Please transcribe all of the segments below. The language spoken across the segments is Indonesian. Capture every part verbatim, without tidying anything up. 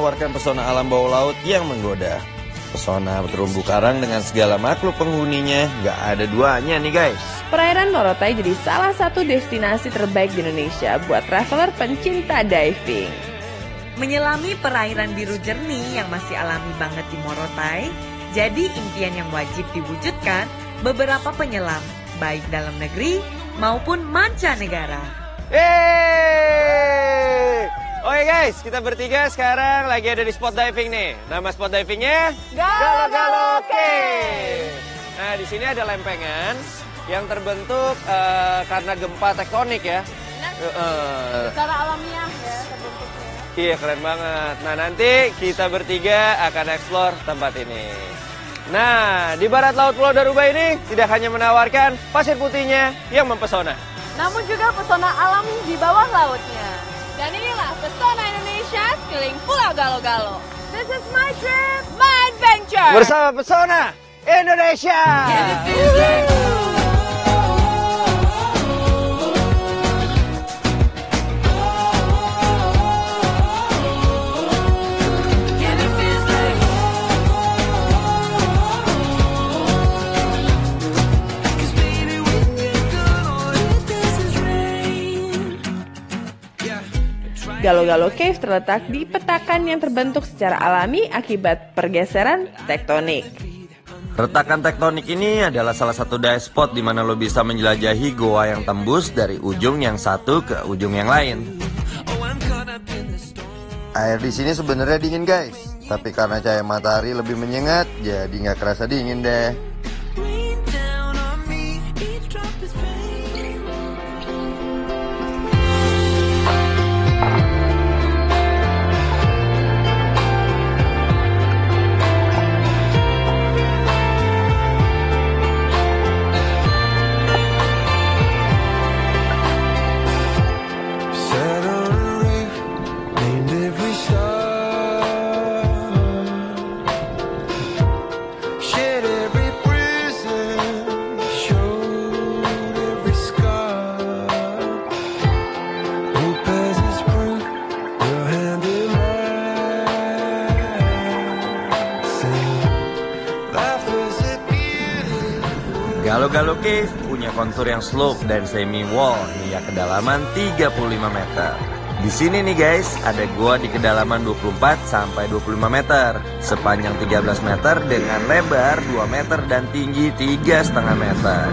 menawarkan pesona alam bawah laut yang menggoda. Pesona terumbu karang dengan segala makhluk penghuninya nggak ada duanya nih guys. Perairan Morotai jadi salah satu destinasi terbaik di Indonesia buat traveler pencinta diving. Menyelami perairan biru jernih yang masih alami banget di Morotai, jadi impian yang wajib diwujudkan beberapa penyelam, baik dalam negeri maupun mancanegara. Yeay! Oke guys, kita bertiga sekarang lagi ada di spot diving nih. Nama spot divingnya Galo-Galo Cave. Nah, di sini ada lempengan yang terbentuk uh, karena gempa tektonik ya. Uh, Secara alamiah ya terbentuknya. Iya, keren banget. Nah, nanti kita bertiga akan eksplor tempat ini. Nah, di barat laut Pulau Daruba ini tidak hanya menawarkan pasir putihnya yang mempesona, namun juga pesona alam di bawah lautnya. Dan inilah pesona Indonesia sekeliling Pulau Galo-Galo. This is my trip, my adventure. Bersama pesona Indonesia. Galo-Galo Cave terletak di petakan yang terbentuk secara alami akibat pergeseran tektonik. Retakan tektonik ini adalah salah satu dive spot di mana lo bisa menjelajahi goa yang tembus dari ujung yang satu ke ujung yang lain. Air di sini sebenarnya dingin guys, tapi karena cahaya matahari lebih menyengat, jadi nggak kerasa dingin deh. Galo-Galo Cave punya kontur yang slope dan semi wall hingga kedalaman tiga puluh lima meter. Di sini nih guys, ada gua di kedalaman dua puluh empat sampai dua puluh lima meter, sepanjang tiga belas meter dengan lebar dua meter dan tinggi tiga koma lima meter.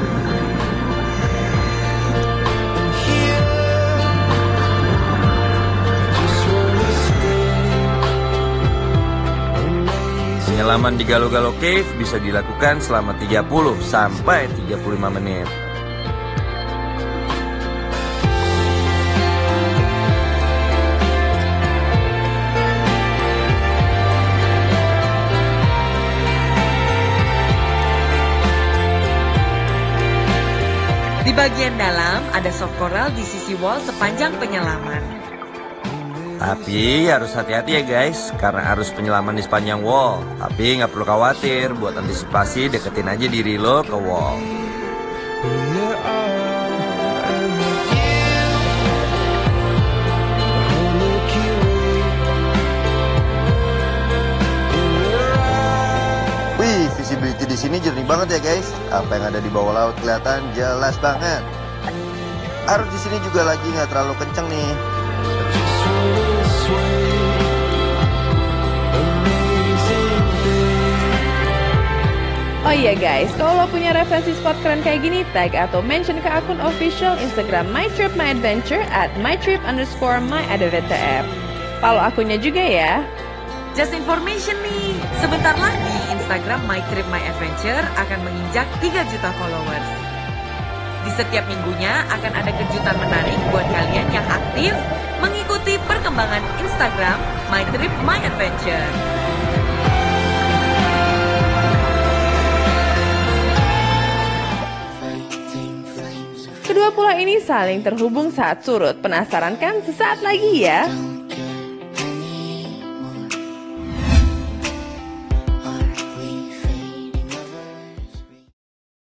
Penyelaman di Galo-Galo Cave bisa dilakukan selama tiga puluh sampai tiga puluh lima menit. Di bagian dalam ada soft coral di sisi wall sepanjang penyelaman. Tapi harus hati-hati ya guys, karena arus penyelaman di sepanjang wall. Tapi nggak perlu khawatir, buat antisipasi deketin aja diri lo ke wall. Wih, visibility di sini jernih banget ya guys. Apa yang ada di bawah laut kelihatan jelas banget. Arus di sini juga lagi nggak terlalu kenceng nih. Oh iya guys, kalau lo punya referensi spot keren kayak gini, tag atau mention ke akun official Instagram mytripmyadventure at mytrip underscore myadvtf. Follow akunnya juga ya. Just information nih, sebentar lagi Instagram mytripmyadventure akan menginjak tiga juta followers. Di setiap minggunya akan ada kejutan menarik buat kalian yang aktif mengikuti perkembangan Instagram mytripmyadventure. Kedua pulau ini saling terhubung saat surut. Penasaran kan? Sesaat lagi ya.